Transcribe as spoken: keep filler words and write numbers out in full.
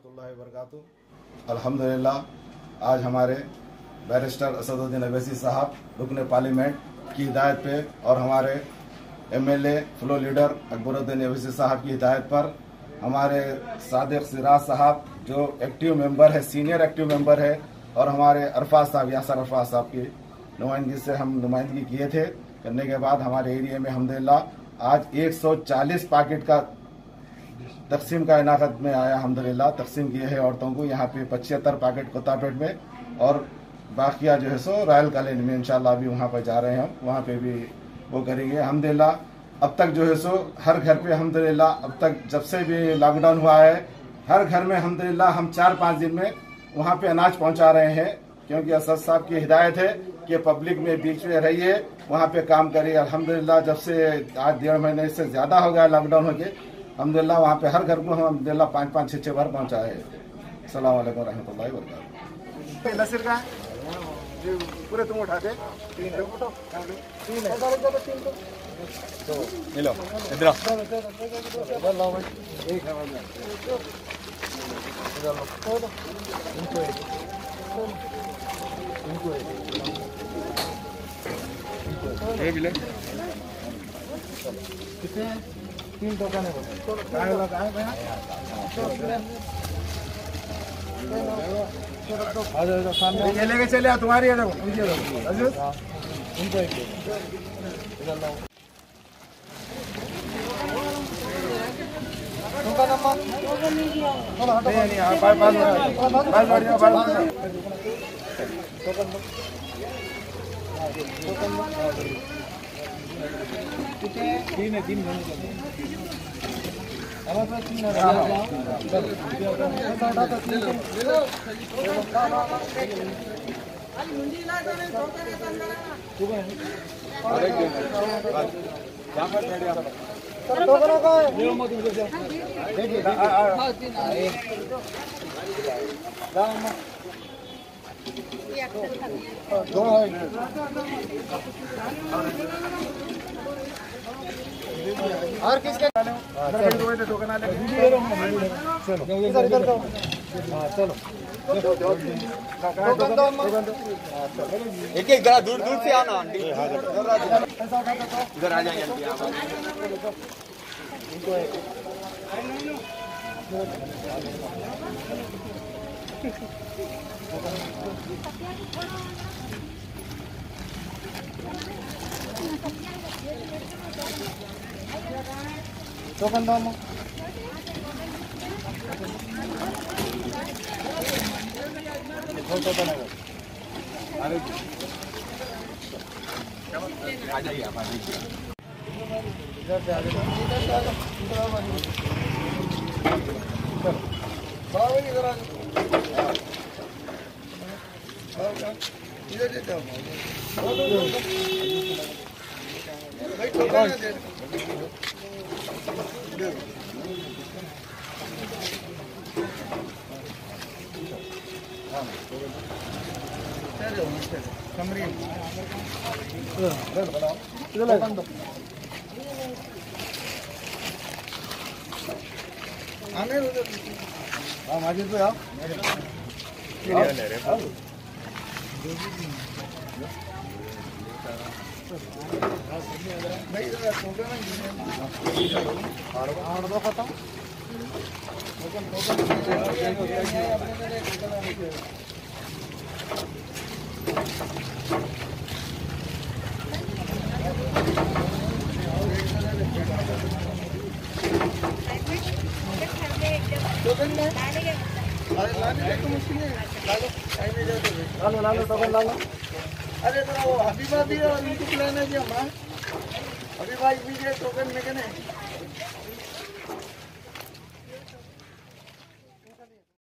रहमतुल्लाहि व बरकातुहू। अल्हम्दुलिल्लाह आज हमारे बैरिस्टर असदुद्दीन अवैसी साहब रुकने पार्लियामेंट की हिदायत पे और हमारे MLA floor leader Akbaruddin Owaisi साहब की हिदायत पर हमारे सादिक सिराज साहब जो एक्टिव मेंबर है, सीनियर एक्टिव मेंबर है, और हमारे अरफाज साहब यासर अरफाज साहब की नुमाइंदगी से हम नुमाइंदगी किए थे। करने के बाद हमारे एरिया में अल्हम्दुलिल्लाह आज एक सौ चालीस पैकेट का तकसीम का इनाकत में आया। अल्हम्दुलिल्लाह तकसीम किए हैं औरतों को। यहाँ पे पचहत्तर पैकेट कोतापेट में और बाकिया जो है सो रॉयल कॉलोनी में इंशाल्लाह अभी वहाँ पर जा रहे हैं, हम वहाँ पे भी वो करेंगे। अल्हम्दुलिल्लाह अब तक जो है सो हर घर पे अल्हम्दुलिल्लाह अब तक जब से भी लॉकडाउन हुआ है हर घर में अल्हम्दुलिल्लाह हम चार पाँच दिन में वहाँ पे अनाज पहुँचा रहे हैं, क्योंकि असद साहब की हिदायत है कि पब्लिक में बीच में रहिए, वहाँ पे काम करिए। अल्हम्दुलिल्लाह जब से आज डेढ़ महीने से ज्यादा हो गया लॉकडाउन हो गए, अल्हम्दुलिल्लाह वहाँ पे हर घर को हम अल्हम्दुलिल्लाह पाँच पाँच छः छः बार पहुँचाए। अस्सलाम वालेकुम रहमतुल्लाहि व बरकातुहू। नसीर का पूरे तुम उठाते तीन है तीन है तो मिलो इधर इधर लाओ भाई एक है इधर लो इनको इनको ये मिले कितने तीन टोकन है कहाँ लगा है भैया ये लेके चले तुम्हारी है उनको एक तीन है तीन और किसके टोकन आ चलो एक एक जरा दूर दूर से आना आंटी इधर आ जाएंगे टोकन दो आ जाइए आप आ जाइए इधर से आ जाइए इधर आ इधर देते भाई टोकन दे कमरी आने हाँ माजिद पे आओ दो खत्म लालो लालो टोकन लालो। अरे तो वो हबीबा भी और इनको प्लान है जी हमारा हबीबा भी टोकन में के